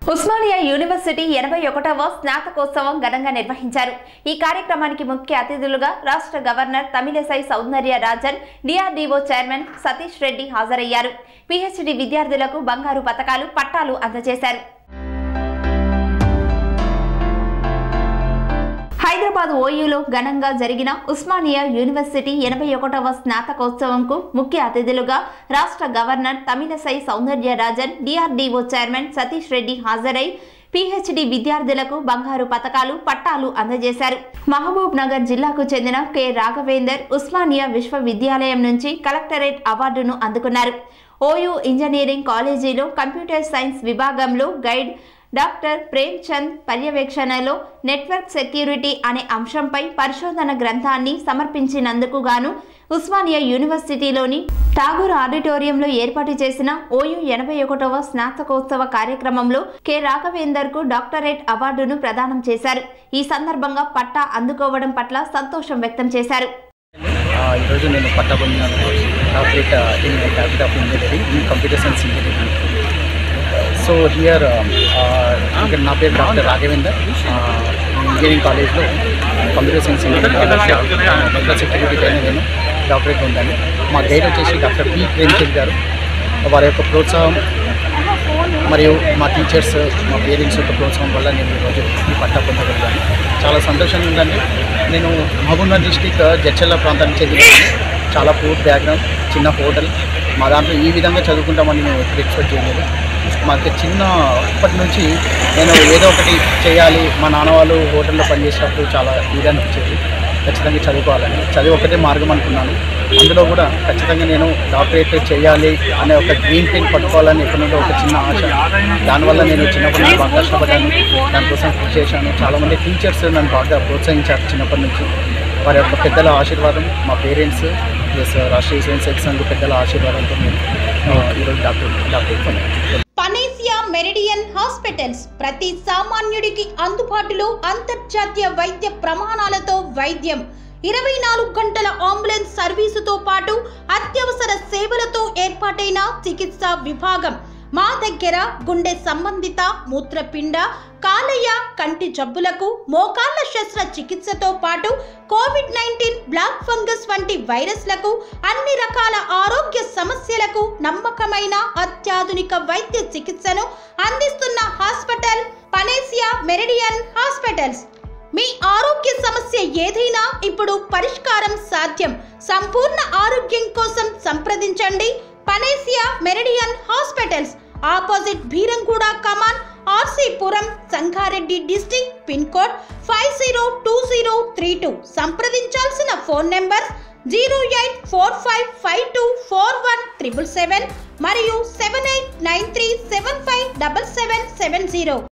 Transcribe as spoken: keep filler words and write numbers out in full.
Osmania university ఎనభై ఒకటవ స్నాతకోత్సవం ఘనంగా నిర్వహించారు। ఈ కార్యక్రమానికి ముఖ్య అతిథులుగా రాష్ట్ర governor Tamilisai Soundararajan, DRDO chairman Satish Reddy హాజరయ్యారు। పీహెచ్డీ విద్యార్థులకు బంగారు పతకాలు, పట్టాలు అందజేశారు। హైదరాబాద్ ఓయూలో ఘనంగా జరిగిన ఉస్మానియా యూనివర్సిటీ ఎనభై ఒకటవ స్నాతకోత్సవంకు ముఖ్య అతిథులుగా రాష్ట్ర governor Tamilisai Soundararajan, DRDO chairman Satish Reddy హాజరై పీహెచ్డీ విద్యార్థులకు బంగారు పతకాలు, పట్టాలు అందజేశారు। మహబూబ్ నగర్ జిల్లాకు చెందిన కె రాఘవేందర్ ఉస్మానియా విశ్వవిద్యాలయం నుంచి కలెక్టరేట్ అవార్డును అందుకున్నారు। ఓయూ ఇంజనీరింగ్ కాలేజీలో కంప్యూటర్ సైన్స్ విభాగంలో గైడ్ డాక్టర్ ప్రేమ్ చంద్ పర్యవేక్షణలో నెట్వర్క్ సెక్యూరిటీ అనే అంశంపై పరిశోధన గ్రంథాన్ని సమర్పించినందుకు గాను ఉస్మానియా యూనివర్సిటీలోని ఠాగూర్ ఆడిటోరియంలో ఏర్పాటు చేసిన ఓయూ ఎనభై ఒకటవ స్నాతకోత్సవ కార్యక్రమంలో కె రాఘవేందర్ కు డాక్టరేట్ అవార్డును ప్రదానం చేశారు। ఈ సందర్భంగా పట్టా అందుకోవడం పట్ల సంతోషం వ్యక్తం చేశారు। ఈరోజు నేను పట్టా పొందినాను doctorate in faculty of engineering in computer science engineering. So here ఇక్కడ నా పేరు డాక్టర్ రాఘవేందర్, ఇంజనీరింగ్ కాలేజ్లో కంప్యూటర్ సైన్స్ ఇంజనీరింగ్ సెక్యూరిటీ పైన నేను డాక్టరేట్ పొందాను। మా గైడ్ వచ్చేసి డాక్టర్ పి ప్రేమ్చంద్ గారు। వారి యొక్క ప్రోత్సాహం మరియు మా టీచర్స్, మా పేరెంట్స్ యొక్క ప్రోత్సాహం వల్ల నేను ఈరోజు ఈ పట్టా పొందగలిగాను। చాలా సంతోషంగా ఉందండి। నేను మహబూబ్నగర్ డిస్టిక్ జడ్చర్ల ప్రాంతానికి చెందిన చాలా పూర్ బ్యాక్గ్రౌండ్, చిన్న హోటల్, మా దాంట్లో ఈ విధంగా చదువుకుంటామని మేము ఎప్పుడు ఎక్స్పెక్ట్ చేయలేదు। మాకు చిన్న అప్పటి నుంచి నేను ఏదో ఒకటి చేయాలి, మా నాన్న వాళ్ళు హోటల్లో పనిచేసేటప్పుడు చాలా ఇది అనిపించేది, ఖచ్చితంగా చదువుకోవాలని, చదివి ఒకటే మార్గం అనుకున్నాను। అందులో కూడా ఖచ్చితంగా నేను డాక్టరేట్ చేయాలి అనే ఒక డ్రీమ్ పెయిన్ పట్టుకోవాలని ఎప్పటి నుండో ఒక చిన్న ఆశ। దానివల్ల నేను చిన్నప్పటి నుంచి బాగా కష్టపడ్డాను, దానికోసం కృషి చేశాను। చాలామంది టీచర్స్ నన్ను బాగా ప్రోత్సహించారు చిన్నప్పటి నుంచి। వారి యొక్క పెద్దల ఆశీర్వాదం, మా పేరెంట్స్ ప్లస్ రాష్ట్రీయ స్వయం సేవక సంఘ పెద్దల ఆశీర్వాదంతో నేను ఈరోజు డాక్టర్ డాక్టరేట్ పొందాను। పనేసియా మెరిడియన్ హాస్పిటల్స్ ప్రతి సామాన్యుడికి అందుబాటులో అంతర్జాతీయ వైద్య ప్రమాణాలతో వైద్యం, ఇరవై నాలుగు గంటల అంబులెన్స్ సర్వీసుతో పాటు అత్యవసర సేవలతో ఏర్పాటైన చికిత్సా విభాగం। మా దగ్గర గుండె సంబంధిత, మూత్రపిండ, కాలేయ, కంటి జబ్బులకు, మోకాళ్ల శస్త్ర చికిత్సతో పాటు కోవిడ్ నైన్టీన్, బ్లాక్ ఫంగస్ వంటి వైరస్లకు, అన్ని రకాల ఆరోగ్య సమస్యలకు నమ్మకమైన అత్యాధునిక వైద్య చికిత్సను అందిస్తున్న హాస్పిటల్ పనేసియా మెరిడియన్ హాస్పిటల్స్। మీ ఆరోగ్య సమస్య ఏదైనా ఇప్పుడు పరిష్కారం సాధ్యం। సంపూర్ణ ఆరోగ్యం కోసం సంప్రదించండి Panacea Meridian hospitals, opposite Bheeramguda Kaman, RC Puram, Sangareddy district, pin code five zero two zero three two. సంప్రదించాల్సిన phone number zero eight four five five two four one triple seven మరియు seven eight nine three seven five double seven seven zero.